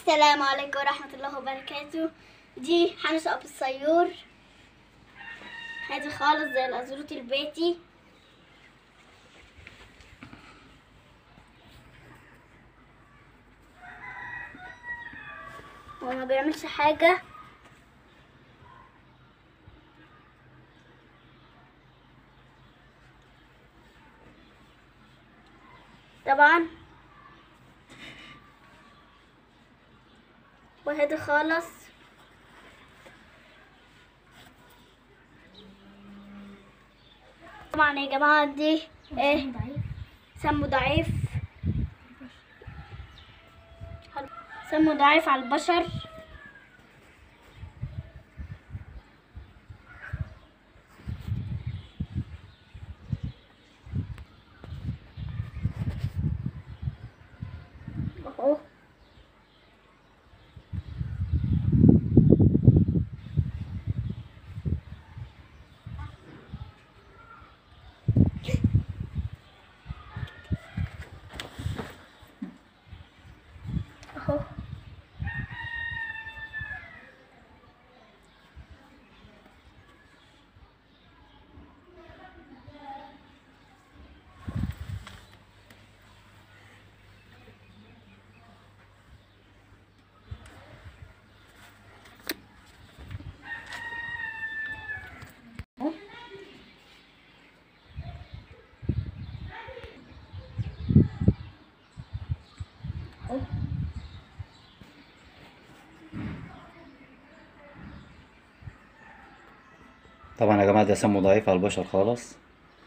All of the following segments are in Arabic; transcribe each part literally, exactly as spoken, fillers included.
السلام عليكم ورحمة الله وبركاته. دي حنش أبو الصيور، هادي خالص زي الأزروت البيتي. وما بيعملش حاجة. طبعا وهادي خالص. طبعا يا جماعة دي ايه سمه ضعيف، سمه ضعيف على البشر. اهو اهو طبعا يا جماعة ده سمه ضعيف على البشر خالص.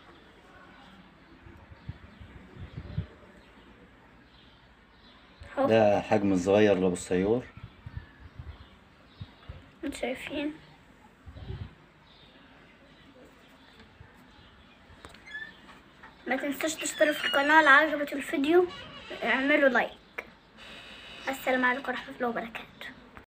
اهو ده حجم الصغير لابو الصيور. انتوا شايفين. ما تنسوش تشتركوا في القناة لو عجبكم الفيديو، اعملوا لايك. السلام عليكم ورحمة الله وبركاته.